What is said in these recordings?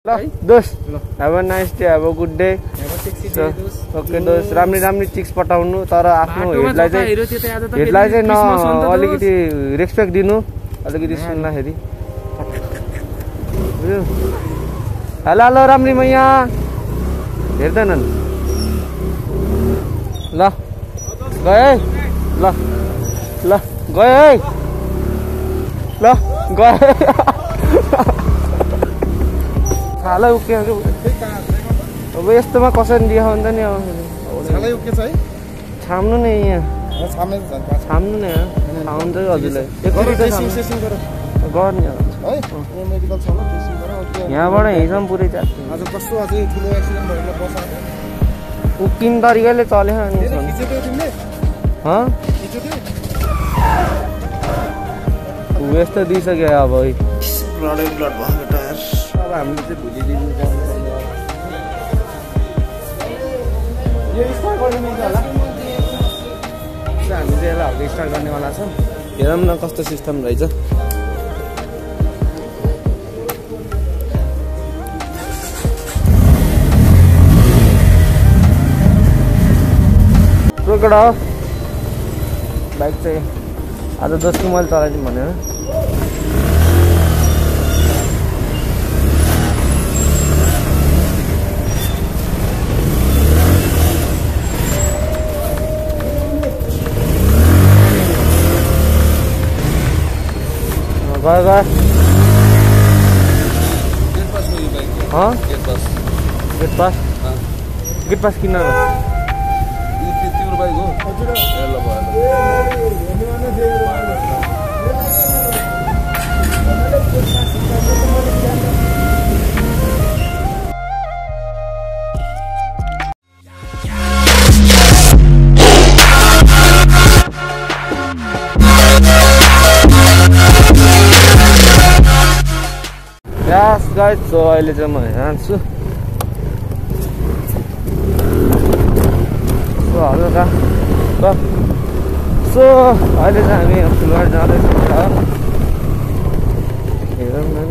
दोस्त have a nice day have a good day okay दोस्त राम्री चिक्स पठाउनु तर आफ्नो हेडलाई चाहिँ न अलिकति रेस्पेक्ट दिनु अलिकति सुन्दाखेरि हेलो हेलो राम्री मैया हेर्दैनन् ल गए ल ल गए ल गए छाला उक्यो अब यस्तोमा कसरी दियो भने त नि अब छालै उक्यो छ है छाम्नु नि यहाँ छाम्नु नि छाउनु चाहिँ हजुरलाई गर्ने है मेडिकल छ ल टेस्टिङ गर यहाँबाट हिँड्छौँ पुरै चार्ज आज कस्तो अझै ठुलो एक्सिडेन्ट भएर बसाएको उक्किन तरिकाले चल्यो अनि खिचेको तिमीले यस्तो दिइसक्यो अब ब्लड भयो टायर अब हामीले चाहिँ भुलिदिनु यो स्टार्ट गर्ने मिल्छ होला हामी चाहिँ यसलाई स्टार्ट गर्नेवाला छौँ हेरौँ न कस्तो सिस्टम रहेछ रोकडा बाइक चाहिँ आज दोस्रो मैले चलाइदिउँ भनेर गयो गेट पास किन बाइक हो यस गाइस सो अहिले चाहिँ म जान्छु हल्का सो अहिले चाहिँ हामी फुलबारी जाँदैछौँ हेरौँ न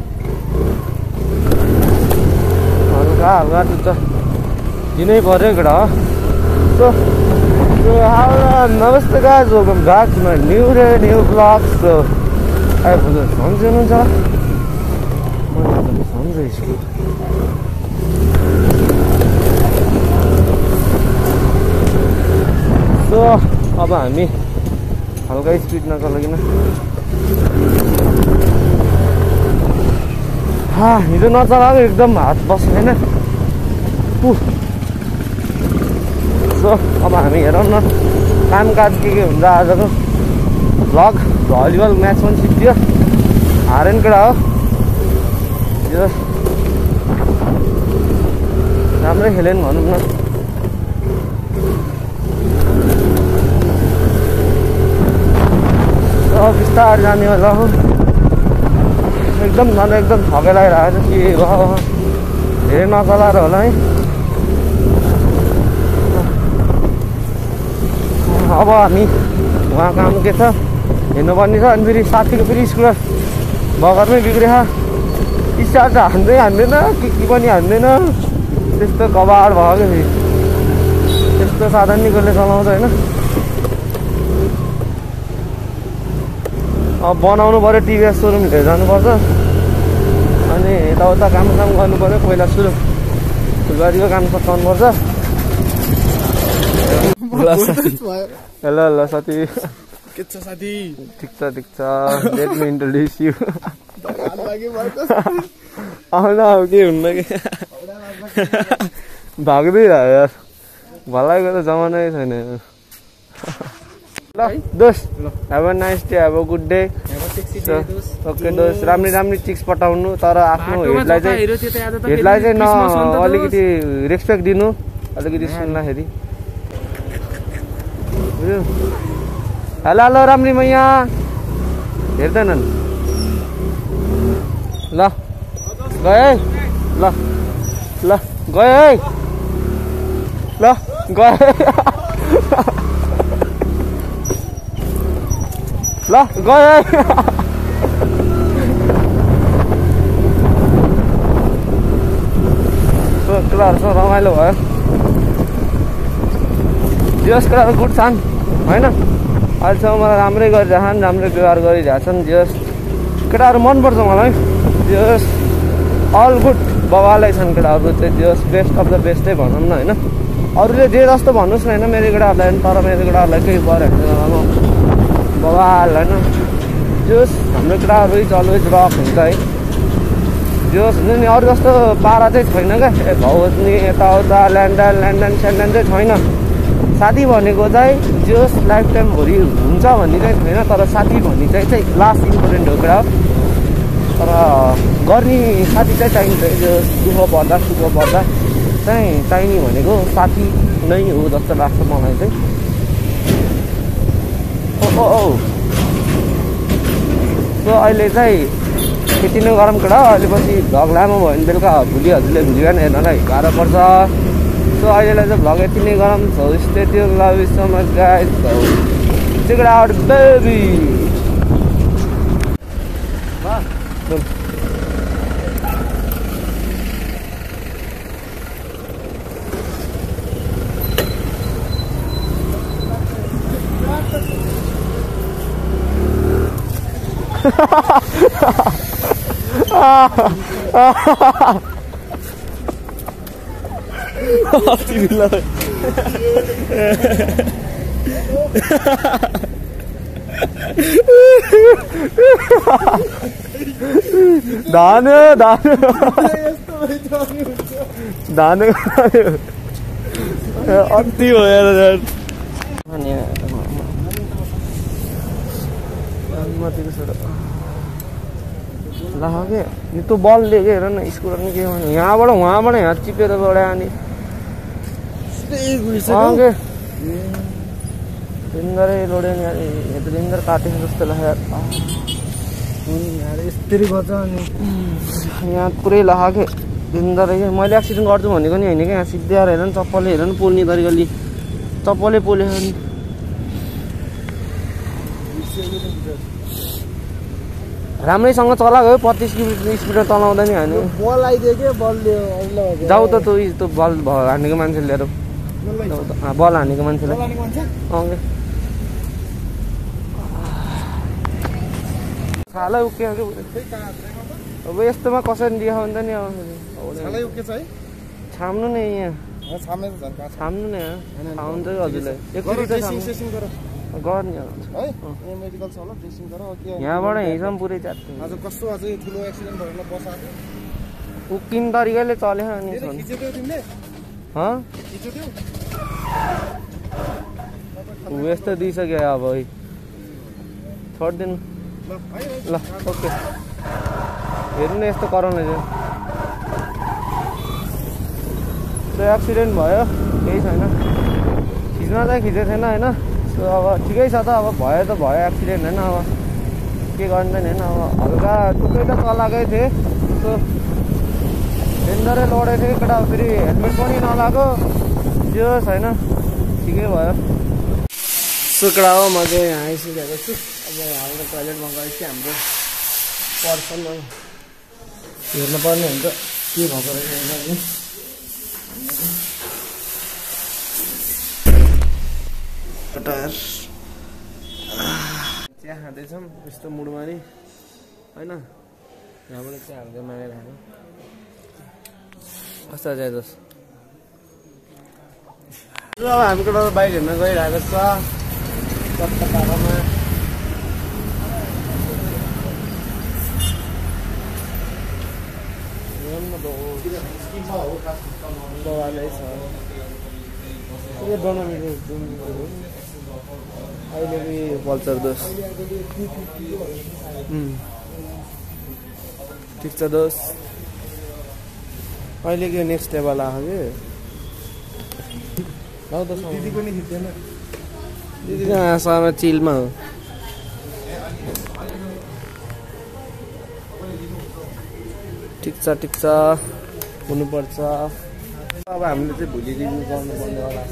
हल्का त दिनै पर्यो केटा हो सो नमस्ते guys welcome back to my new blog so आइपुग्नु सन्चै हुनुहुन्छ सन्चै छु सो अब हामी हल्का स्पिड नचलाकिन हिजो नचलाएको एकदम हात बस्दैन सो अब हामी हेरौँ न कामकाज के हुन्छ आजको भ्लग भलिबल म्याच पनि सिद्धियो हारेन केटा हो यो राम्रै खेल्यो नि भनौँ न बिस्तारै जाने होला हो एकदम झन् एकदम थकै लागिरहेको छ के भयो धेरै नचलाएर होला है अब हामी उहाँ काम के छ हिँड्नुपर्ने छ अनि फेरि साथीको फेरि स्कुल बगरमै बिग्रियो स्टार त हान्दैन के पनि हान्दैन त्यस्तो कबाड भयो क्या फेरि त्यस्तो साधन नि कसले चलाउँछ होइन अब बनाउनु पऱ्यो टिभीएस सोरुम लिएर जानुपर्छ अनि यताउता काम गर्नु पऱ्यो पहिला सुरु फुलबारीको काम सघाउनुपर्छ हेलो हेलो साथी के छ साथी ठिक छ लेट मी इन्ट्रोड्युस यु आउन अब के हुन्न कि भाग्दै यार भलाइको त जमानै छैन ल दोस्त have a nice day have a good day okay दोस्त राम्री चिक्स पठाउनु तर आफ्नो हेडलाई चाहिँ न अलिकति रेस्पेक्ट दिनु अलिकति सुन्दाखेरि हेलो हेलो राम्री मैया हेर्दैनन् ल गए ल ल गए ल गए ल गए केटाहरूसँग रमाइलो भयो जस केटाहरू गुड छन् होइन अहिलेसम्म मलाई राम्रै गरिरहेछन् राम्रै व्यवहार गरिरहेछन् जस केटाहरू मनपर्छ मलाई जस अल गुड बवालै छन् केटाहरू चाहिँ जस बेस्ट अफ द बेस्टै भनौँ न होइन अरूले जे जस्तो भन्नुहोस् न होइन मेरो केटाहरूलाई तर मेरो केटाहरूलाई केही पऱ्यो भने अब बवाल होइन जस हाम्रो केटाहरू इज अलवेज रक हुन्छ है जस हुन्छ नि अरू जस्तो पारा चाहिँ छैन क्या भाउज नि यताउता ल्यान्डन स्यान्डन चाहिँ छैन साथी भनेको चाहिँ जस लाइफ टाइमभरि हुन्छ भन्ने चाहिँ छैन तर साथी भन्ने चाहिँ लास्ट इम्पोर्टेन्ट हो कुरा तर गर्ने साथी चाहिँ चाहिन्छ जस दुःख पर्दा सुख पर्दा चाहिँ चाहिने भनेको साथी नै हो जस्तो लाग्छ मलाई चाहिँ ओ सो अहिले चाहिँ यति नै गरम केटा अहिले पछि भ्लग लामो भयो भने बेलुका भोलि हजुरले भोलि बिहान हेर्नलाई गाह्रो पर्छ सो अहिलेलाई चाहिँ भ्लग यति नै गरम छ stay tune love you so much guys check it out baby धान अति हो यार यो त बल लिएको हेर न स्कुटर नि के भन्यो यहाँबाट यहाँ चिपेर बढायो अनि रिन्दरै लोड्यो नि रिन्दर काटेको जस्तो लाग्यो यस्तरी गर्छ अनि यहाँ पुरै लाग्यो रिन्दरै मैले एक्सिडेन्ट गर्छु भनेको नि होइन क्या यहाँ सिधै आएर हेर न चप्पलले हेर न पोल्ने तरिकाले चप्पलै पोलेको नि राम्रैसँग चलाएको हो 25 स्पिडमा चलाउँदा नि हान्यो बल आइदियो के बलले जाऊ त त्यो बल हानेको मान्छे लिएर बल हानेको मान्छेलाई छालै उक्यो अब यस्तोमा कसरी देखाउँदा नि अब छाम्नु नि यहाँ छाम्नु नि यहाँ छाम्नु चाहिँ हजुरलाई गर्ने यहाँबाट हिँड्छौँ पुरै उक्किने तरिकाले चल्यो अनि यस्तो दिइसक्यो अब छोडिदिनु ल ओके हेर्नु न यस्तो कराउने चाहिँ एक्सिडेन्ट भयो केही छैन खिच्न चाहिँ खिचेको थिएन होइन सो अब ठिकै छ त अब भयो त भयो एक्सिडेन्ट होइन अब के गर्दैन होइन अब हल्का टुक्कै त चलाएकै थिएँ सो डेन्जरै लडेको थिएँ केटा फेरि हेलमेट पनि नलाएको त्यो छैन ठिकै भयो सो केटा हो म चाहिँ यहाँ आइसकेको छु अब हालको टोइलेटमा गएपछि हाम्रो पर्सनल हेर्नुपर्ने हुन्छ के भएको रहेछ टायर चिया खाँदैछौँ यस्तो मुडमारी होइन यहाँबाट चिया हाल्दै मागेर खानु कस्तो चाहिँ दोस् अब हामी केटा बाइक हेर्न गइरहेको छ चट्टा पारामा बवालै छ अहिले पनि पल्सर दोस ठिक छ दोस अहिले के नेक्स्ट लेभल आयो कि दिदी पनि खिच्दैन दिदी आसामा चिलमा हो ठिक छ हुनुपर्छ अब हामीले चाहिँ भोलि रिभ्यू गर्नुपर्ने होला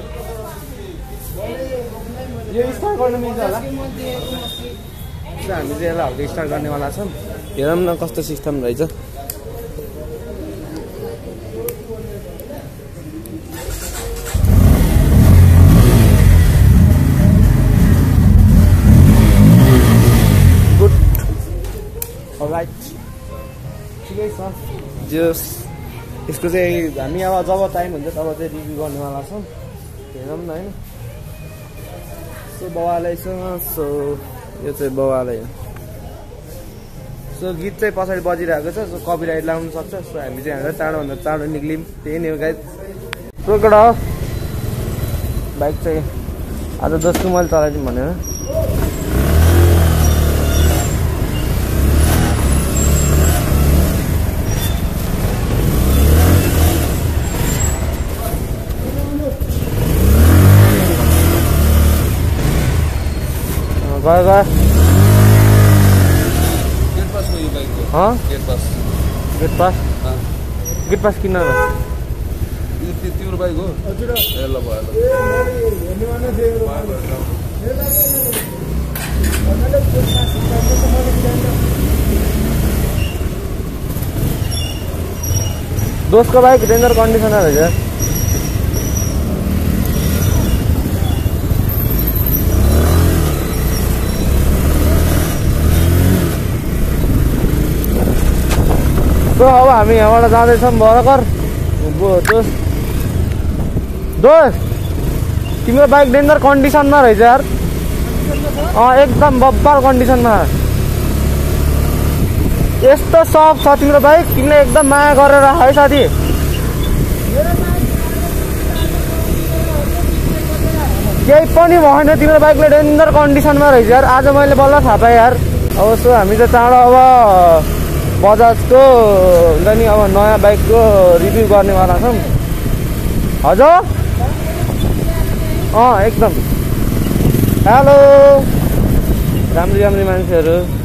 यो स्टार्ट गर्न मिल्छ होला हामी चाहिँ यसलाई हल्का स्टार्ट गर्नेवाला छौँ हेरौँ न कस्तो सिस्टम रहेछ जस यसको चाहिँ हामी अब जब टाइम हुन्छ तब चाहिँ रिभ्यू गर्नेवाला छौँ हेरौँ न होइन सो बाउआलै छ सो यो चाहिँ बाउआलै हो सो गीत चाहिँ पछाडि बजिरहेको छ सो कपिराइट लाउनु सक्छ सो हामी चाहिँ हामीलाई चाँडोभन्दा चाँडो निक्लियौँ त्यही नै हो गाइज प्रोकेट हो बाइक चाहिँ आज जस्तो मैले चलाइदिउँ भनेर गयो गयो गेट पास किन तिम्रो बाइक हो ल भयो दोस्तको बाइक डेन्जर कन्डिसन रहेछ अब हामी यहाँबाट जाँदैछौँ भरकर दोस्त तिम्रो बाइक डेन्जर कन्डिसनमा रहेछ यार एकदम बब्बर कन्डिसनमा यस्तो सफ्ट छ तिम्रो बाइक तिमीले एकदम माया गरेर है साथी केही पनि भएन तिम्रो बाइकले डेन्जर कन्डिसनमा रहेछ यार आज मैले बल्ल थाहा पाएँ यार अवश्य हामी त चाँडो अब बजाजको हुन्छ नि अब नयाँ बाइकको रिभ्यू गर्नेवाला छौँ हजुर एकदम हेलो राम्री राम्री मान्छेहरू